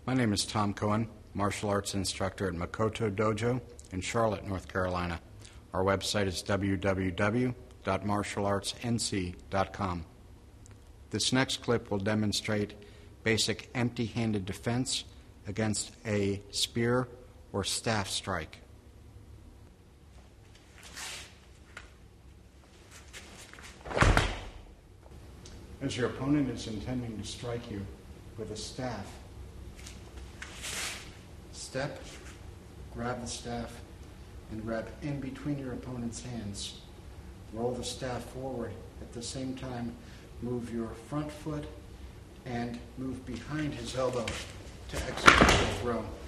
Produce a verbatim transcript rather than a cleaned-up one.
My name is Tom Cohen, martial arts instructor at Makoto Dojo in Charlotte, North Carolina. Our website is w w w dot martial arts n c dot com. This next clip will demonstrate basic empty-handed defense against a spear or staff strike. As your opponent is intending to strike you with a staff, step, grab the staff, and grab in between your opponent's hands. Roll the staff forward. At the same time, move your front foot and move behind his elbow to execute the throw.